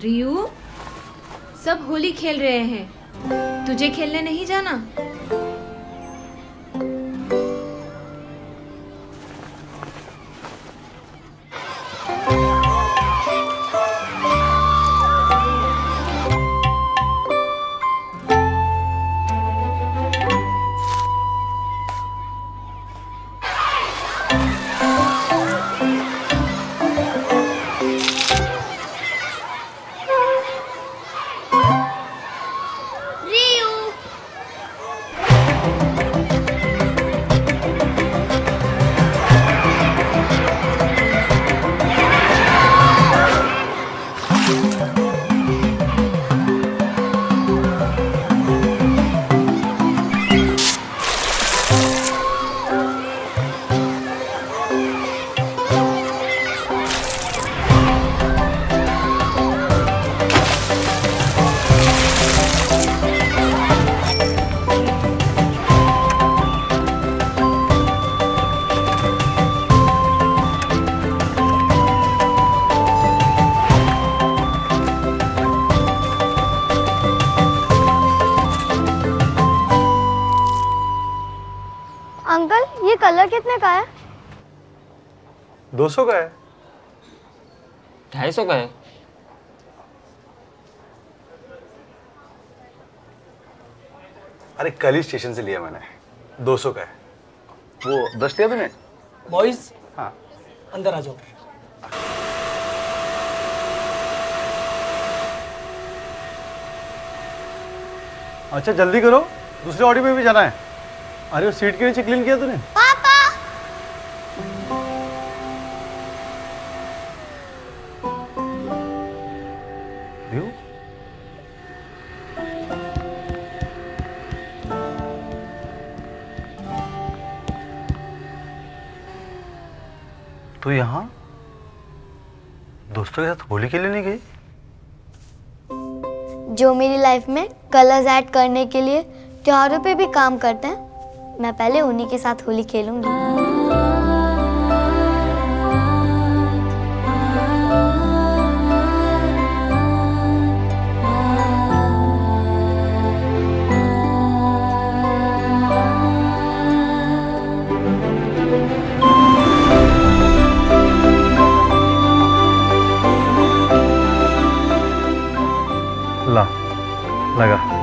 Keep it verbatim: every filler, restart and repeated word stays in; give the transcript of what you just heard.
रियू, सब होली खेल रहे हैं, तुझे खेलने नहीं जाना? अंकल, ये कलर कितने का है? दो सौ का है। ढाई सौ का है। अरे कल ही स्टेशन से लिया मैंने, दो सौ का है। वो ब्रश लिया तूने? बॉयज, हाँ अंदर आ जाओ। अच्छा जल्दी करो, दूसरे ऑडियो में भी जाना है। अरे वो सीट के नीचे क्लीन किया तूने? पापा! रियू? तू यहाँ दोस्तों के साथ होली खेलने नहीं गई? जो मेरी लाइफ में कलर्स ऐड करने के लिए त्योहारों पे भी काम करते हैं, मैं पहले उन्हीं के साथ होली खेलूंगी। ला लगा।